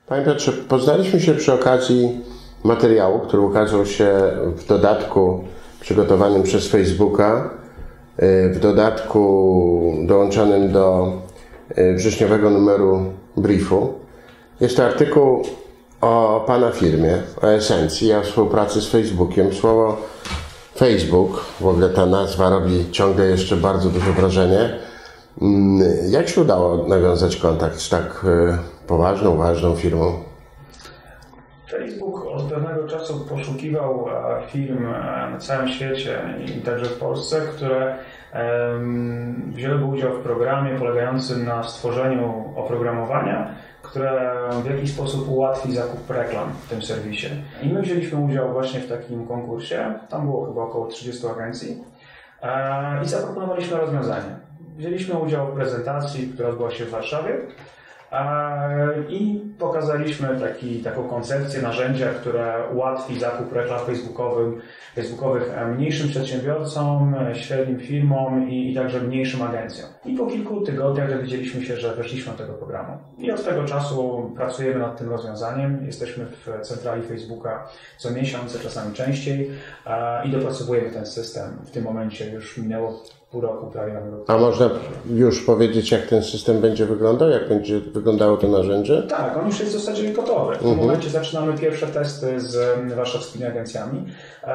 Panie Piotrze, poznaliśmy się przy okazji materiału, który ukazał się w dodatku przygotowanym przez Facebooka, w dodatku dołączonym do wrześniowego numeru briefu. Jest to artykuł o Pana firmie, o esencji, o współpracy z Facebookiem. Słowo Facebook, w ogóle ta nazwa robi ciągle jeszcze bardzo duże wrażenie. Jak się udało nawiązać kontakt z tak poważną, ważną firmą? Facebook od pewnego czasu poszukiwał firm na całym świecie i także w Polsce, które wzięłyby udział w programie polegającym na stworzeniu oprogramowania, które w jakiś sposób ułatwi zakup reklam w tym serwisie. I my wzięliśmy udział właśnie w takim konkursie, tam było chyba około 30 agencji i zaproponowaliśmy rozwiązanie. Wzięliśmy udział w prezentacji, która odbyła się w Warszawie i pokazaliśmy taką koncepcję narzędzia, które ułatwi zakup reklam facebookowych mniejszym przedsiębiorcom, średnim firmom i także mniejszym agencjom. I po kilku tygodniach dowiedzieliśmy się, że weszliśmy do tego programu. I od tego czasu pracujemy nad tym rozwiązaniem. Jesteśmy w centrali Facebooka co miesiąc, czasami częściej i dopracowujemy ten system. W tym momencie już minęło pół roku, prawie mamy rok. A można już powiedzieć, jak ten system będzie wyglądał? Jak będzie wyglądało to narzędzie? Tak, on już jest w zasadzie gotowy. W tym momencie zaczynamy pierwsze testy z warszawskimi agencjami.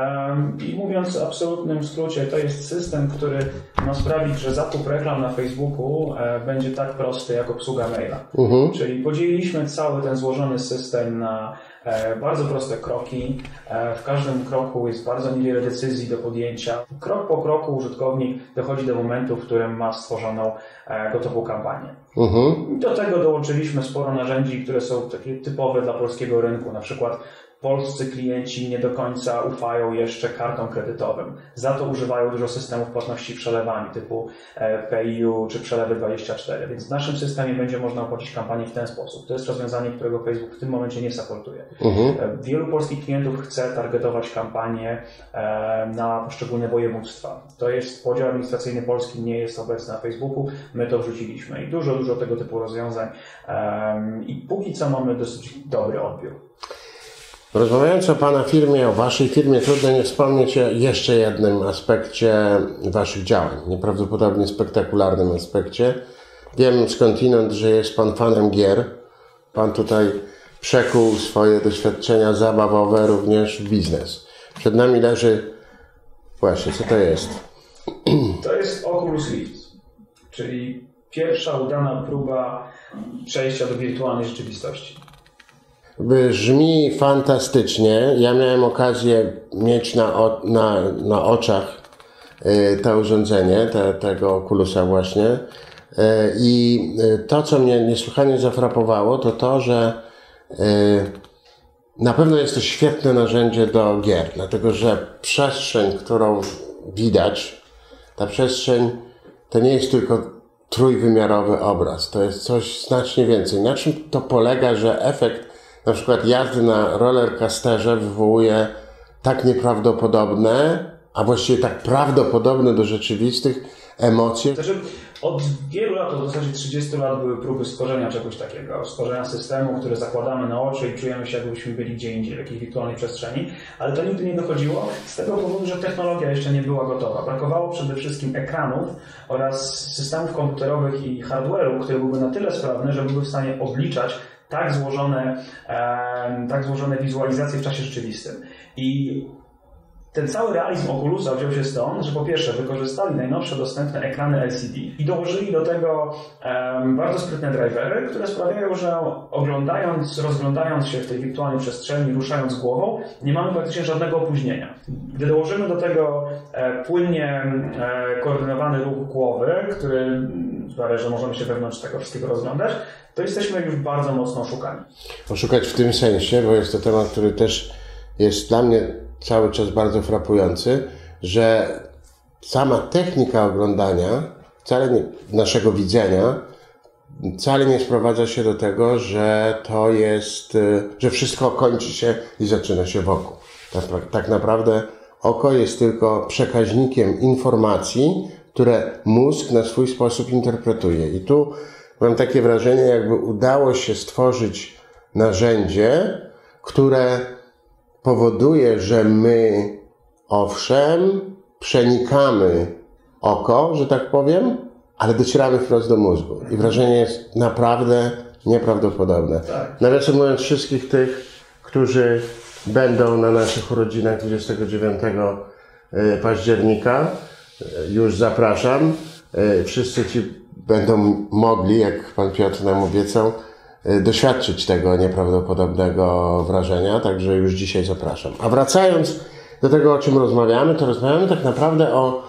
I mówiąc w absolutnym skrócie, to jest system, który ma sprawić, że zakup reklam na Facebooku będzie tak prosty jak obsługa maila. Czyli podzieliliśmy cały ten złożony system na bardzo proste kroki. W każdym kroku jest bardzo niewiele decyzji do podjęcia. Krok po kroku użytkownik dochodzi do momentu, w którym ma stworzoną gotową kampanię. Do tego dołączyliśmy sporo narzędzi, które są takie typowe dla polskiego rynku. Na przykład polscy klienci nie do końca ufają jeszcze kartom kredytowym. Za to używają dużo systemów płatności przelewami typu PayU czy Przelewy24. Więc w naszym systemie będzie można opłacić kampanię w ten sposób. To jest rozwiązanie, którego Facebook w tym momencie nie supportuje. Wielu polskich klientów chce targetować kampanię na poszczególne województwa. To jest podział administracyjny Polski, nie jest obecny na Facebooku. My to wrzuciliśmy i dużo tego typu rozwiązań. I póki co mamy dosyć dobry odbiór. Rozmawiając o Pana firmie, o Waszej firmie, trudno nie wspomnieć o jeszcze jednym aspekcie Waszych działań, nieprawdopodobnie spektakularnym aspekcie. Wiem skądinąd, że jest Pan fanem gier. Pan tutaj przekuł swoje doświadczenia zabawowe również w biznes. Przed nami leży właśnie, co to jest? To jest Oculus Rift, czyli pierwsza udana próba przejścia do wirtualnej rzeczywistości. Brzmi fantastycznie. Ja miałem okazję mieć na oczach to urządzenie, tego Oculusa właśnie. I to, co mnie niesłychanie zafrapowało, to to, że na pewno jest to świetne narzędzie do gier, dlatego że przestrzeń, którą widać, ta przestrzeń to nie jest tylko trójwymiarowy obraz, to jest coś znacznie więcej. Na czym to polega, że efekt na przykład jazdy na rollercoasterze wywołuje tak nieprawdopodobne, a właściwie tak prawdopodobne do rzeczywistych emocje? Znaczy, od wielu lat, w zasadzie 30 lat były próby stworzenia czegoś takiego, stworzenia systemu, który zakładamy na oczy i czujemy się, jakbyśmy byli gdzie indziej, w jakiejś wirtualnej przestrzeni, ale to nigdy nie dochodziło z tego powodu, że technologia jeszcze nie była gotowa. Brakowało przede wszystkim ekranów oraz systemów komputerowych i hardware'u, który byłby na tyle sprawny, że byłby w stanie obliczać tak złożone wizualizacje w czasie rzeczywistym. I ten cały realizm Oculusa wziął się stąd, że po pierwsze wykorzystali najnowsze dostępne ekrany LCD i dołożyli do tego bardzo sprytne drivery, które sprawiają, że rozglądając się w tej wirtualnej przestrzeni, ruszając głową, nie mamy praktycznie żadnego opóźnienia. Gdy dołożymy do tego płynnie koordynowany ruch głowy, który sprawia, że możemy się wewnątrz tego wszystkiego rozglądać, to jesteśmy już bardzo mocno oszukani. Oszukać w tym sensie, bo jest to temat, który też jest dla mnie cały czas bardzo frapujący, że sama technika oglądania, naszego widzenia, wcale nie sprowadza się do tego, że to jest, że wszystko kończy się i zaczyna się wokół. Tak naprawdę oko jest tylko przekaźnikiem informacji, które mózg na swój sposób interpretuje. I tu mam takie wrażenie, jakby udało się stworzyć narzędzie, które powoduje, że my, owszem, przenikamy oko, że tak powiem, ale docieramy wprost do mózgu. I wrażenie jest naprawdę nieprawdopodobne. Tak. Nawiasem mówiąc, wszystkich tych, którzy będą na naszych urodzinach 29 października, już zapraszam. Wszyscy ci będą mogli, jak pan Piotr nam obiecał, doświadczyć tego nieprawdopodobnego wrażenia, także już dzisiaj zapraszam. A wracając do tego, o czym rozmawiamy, to rozmawiamy tak naprawdę o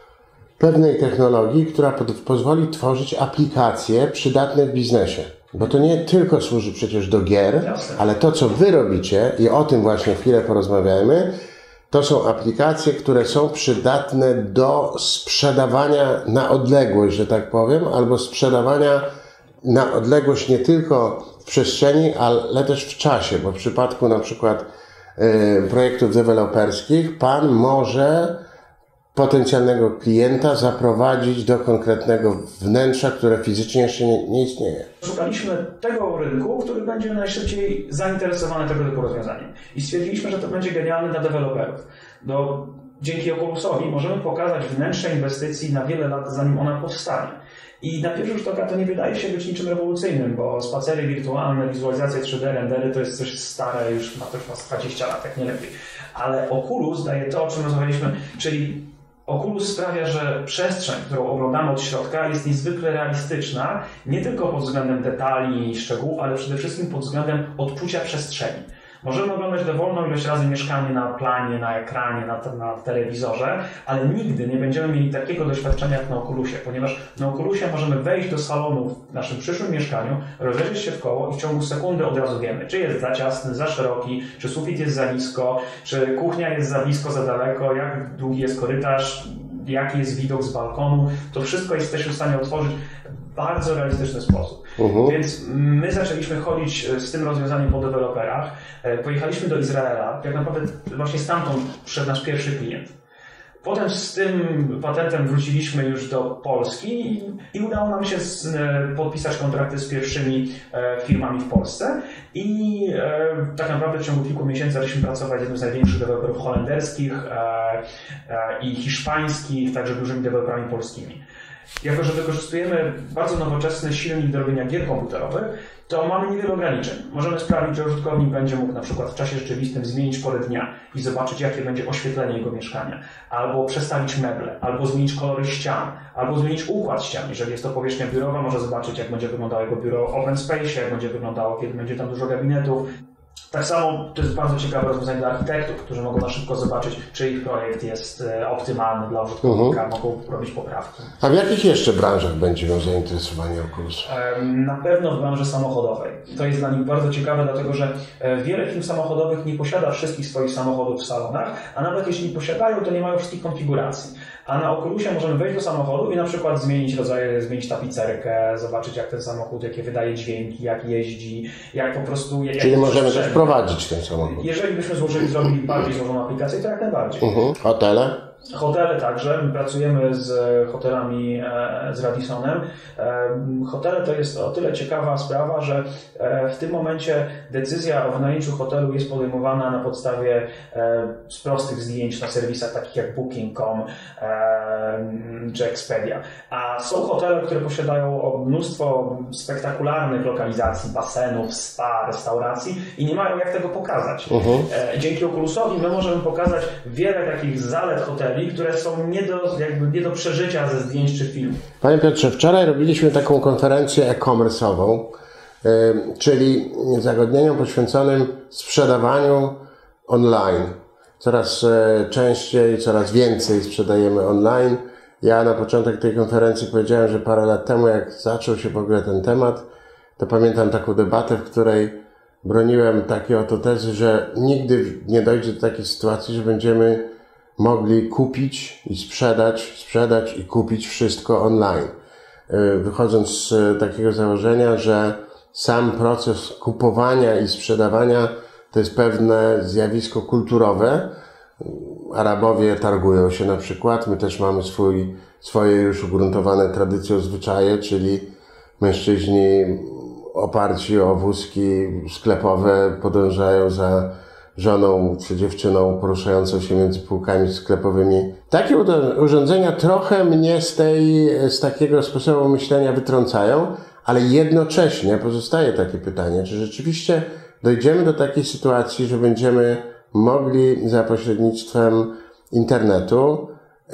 pewnej technologii, która pozwoli tworzyć aplikacje przydatne w biznesie. Bo to nie tylko służy przecież do gier, ale to, co wy robicie, i o tym właśnie chwilę porozmawiamy, to są aplikacje, które są przydatne do sprzedawania na odległość, że tak powiem, albo sprzedawania na odległość nie tylko w przestrzeni, ale też w czasie, bo w przypadku na przykład projektów deweloperskich pan może potencjalnego klienta zaprowadzić do konkretnego wnętrza, które fizycznie jeszcze nie istnieje. Szukaliśmy tego rynku, który będzie najszybciej zainteresowany tego typu rozwiązaniem. I stwierdziliśmy, że to będzie genialne dla deweloperów. Dzięki Oculusowi możemy pokazać wnętrze inwestycji na wiele lat, zanim ona powstanie. I na pierwszy rzut oka to nie wydaje się być niczym rewolucyjnym, bo spacery wirtualne, wizualizacje 3D, rendery to jest coś stare, już ma 20 lat, jak nie lepiej. Ale Oculus daje to, o czym rozmawialiśmy, czyli Oculus sprawia, że przestrzeń, którą oglądamy od środka, jest niezwykle realistyczna, nie tylko pod względem detali i szczegółów, ale przede wszystkim pod względem odczucia przestrzeni. Możemy oglądać dowolną ilość razy mieszkanie na planie, na ekranie, na telewizorze, ale nigdy nie będziemy mieli takiego doświadczenia jak na Oculusie, ponieważ na Oculusie możemy wejść do salonu w naszym przyszłym mieszkaniu, rozejrzeć się w koło i w ciągu sekundy od razu wiemy, czy jest za ciasny, za szeroki, czy sufit jest za nisko, czy kuchnia jest za blisko, za daleko, jak długi jest korytarz, jaki jest widok z balkonu. To wszystko jesteśmy w stanie otworzyć w bardzo realistyczny sposób. Więc my zaczęliśmy chodzić z tym rozwiązaniem po deweloperach. Pojechaliśmy do Izraela. Tak naprawdę właśnie stamtąd przyszedł nasz pierwszy klient. Potem z tym patentem wróciliśmy już do Polski i udało nam się podpisać kontrakty z pierwszymi firmami w Polsce. I tak naprawdę w ciągu kilku miesięcy zaczęliśmy pracować z jednym z największych deweloperów holenderskich i hiszpańskich, także dużymi deweloperami polskimi. Jako że wykorzystujemy bardzo nowoczesny silnik do robienia gier komputerowych, to mamy niewiele ograniczeń. Możemy sprawić, że użytkownik będzie mógł na przykład w czasie rzeczywistym zmienić porę dnia i zobaczyć, jakie będzie oświetlenie jego mieszkania, albo przestawić meble, albo zmienić kolory ścian, albo zmienić układ ścian. Jeżeli jest to powierzchnia biurowa, może zobaczyć, jak będzie wyglądało jego biuro w open space, jak będzie wyglądało, kiedy będzie tam dużo gabinetów. Tak samo to jest bardzo ciekawe rozwiązanie dla architektów, którzy mogą na szybko zobaczyć, czy ich projekt jest optymalny dla użytkownika, mogą robić poprawki. A w jakich jeszcze branżach będzie miał zainteresowanie Oculus? Na pewno w branży samochodowej. To jest dla nich bardzo ciekawe, dlatego że wiele firm samochodowych nie posiada wszystkich swoich samochodów w salonach, a nawet jeśli posiadają, to nie mają wszystkich konfiguracji. A na Oculusie możemy wejść do samochodu i na przykład zmienić rodzaje, zmienić tapicerkę, zobaczyć jak ten samochód, jakie wydaje dźwięki, jak jeździ, jak po prostu... Czyli możemy też prowadzić ten samochód. Jeżeli byśmy zrobili bardziej złożoną aplikację, to jak najbardziej. Hotele? Hotele także. My pracujemy z hotelami, z Radisonem. Hotele to jest o tyle ciekawa sprawa, że w tym momencie decyzja o wynajęciu hotelu jest podejmowana na podstawie z prostych zdjęć na serwisach takich jak Booking.com czy Expedia. A są hotele, które posiadają mnóstwo spektakularnych lokalizacji, basenów, spa, restauracji i nie mają jak tego pokazać. Dzięki Oculusowi my możemy pokazać wiele takich zalet hoteli, które są nie do przeżycia ze zdjęć czy filmów. Panie Piotrze, wczoraj robiliśmy taką konferencję e-commerce'ową, czyli zagadnieniom poświęconym sprzedawaniu online. Coraz częściej, coraz więcej sprzedajemy online. Ja na początek tej konferencji powiedziałem, że parę lat temu, jak zaczął się w ogóle ten temat, to pamiętam taką debatę, w której broniłem takiej oto tezy, że nigdy nie dojdzie do takiej sytuacji, że będziemy mogli kupić i sprzedać i kupić wszystko online. Wychodząc z takiego założenia, że sam proces kupowania i sprzedawania to jest pewne zjawisko kulturowe. Arabowie targują się na przykład. My też mamy swoje już ugruntowane tradycje, zwyczaje, czyli mężczyźni oparci o wózki sklepowe podążają za żoną czy dziewczyną poruszającą się między półkami sklepowymi. Takie urządzenia trochę mnie z takiego sposobu myślenia wytrącają, ale jednocześnie pozostaje takie pytanie, czy rzeczywiście dojdziemy do takiej sytuacji, że będziemy mogli za pośrednictwem internetu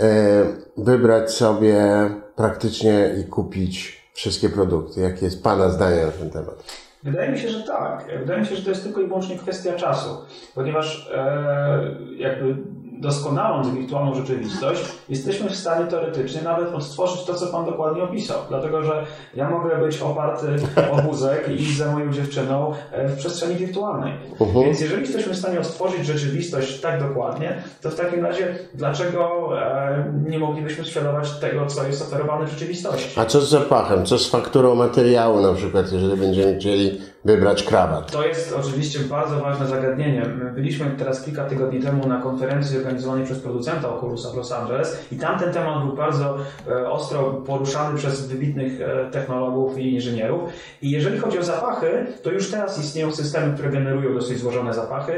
wybrać sobie praktycznie i kupić wszystkie produkty. Jakie jest Pana zdanie na ten temat? Wydaje mi się, że tak. Wydaje mi się, że to jest tylko i wyłącznie kwestia czasu, ponieważ jakby doskonałąc wirtualną rzeczywistość, jesteśmy w stanie teoretycznie nawet odtworzyć to, co Pan dokładnie opisał. Dlatego, że ja mogę być oparty o wózek i iść za moją dziewczyną w przestrzeni wirtualnej. Więc jeżeli jesteśmy w stanie odtworzyć rzeczywistość tak dokładnie, to w takim razie dlaczego nie moglibyśmy świadować tego, co jest oferowane w rzeczywistości? A co z zapachem? Co z fakturą materiału na przykład, jeżeli będziemy chcieli wybrać krawat? To jest oczywiście bardzo ważne zagadnienie. My byliśmy teraz kilka tygodni temu na konferencji organizowanej przez producenta Oculusa w Los Angeles i tam ten temat był bardzo ostro poruszany przez wybitnych technologów i inżynierów. I jeżeli chodzi o zapachy, to już teraz istnieją systemy, które generują dosyć złożone zapachy.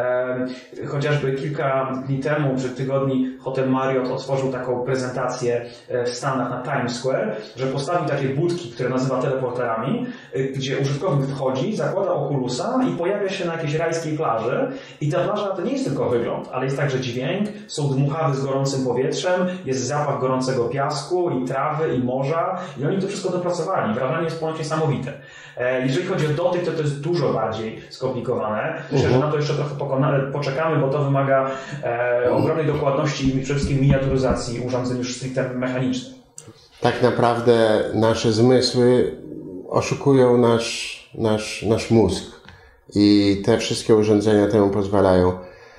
Chociażby kilka dni temu, czy tygodni, hotel Marriott otworzył taką prezentację w Stanach na Times Square, że postawił takie budki, które nazywa teleporterami, gdzie użytkownik wchodzi, zakłada Oculusa i pojawia się na jakiejś rajskiej plaży. I ta plaża to nie jest tylko wygląd, ale jest także dźwięk, są dmuchawy z gorącym powietrzem, jest zapach gorącego piasku i trawy i morza i oni to wszystko dopracowali. Wrażenie jest ponoć niesamowite. Jeżeli chodzi o dotyk, to jest dużo bardziej skomplikowane. Myślę, że na to jeszcze trochę poczekamy, bo to wymaga ogromnej dokładności i przede wszystkim miniaturyzacji urządzeń już stricte mechanicznych. Tak naprawdę nasze zmysły oszukują nasz mózg i te wszystkie urządzenia temu pozwalają.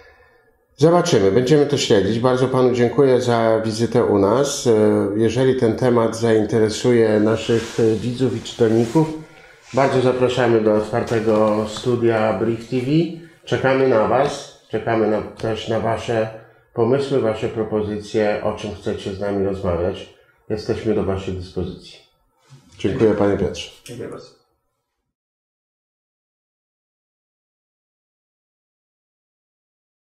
Zobaczymy, będziemy to śledzić. Bardzo Panu dziękuję za wizytę u nas. Jeżeli ten temat zainteresuje naszych widzów i czytelników, bardzo zapraszamy do otwartego studia Brief TV. Czekamy na Was, czekamy też na Wasze pomysły, Wasze propozycje, o czym chcecie z nami rozmawiać. Jesteśmy do Waszej dyspozycji. Dziękuję Panie Piotrze. Dziękuję bardzo.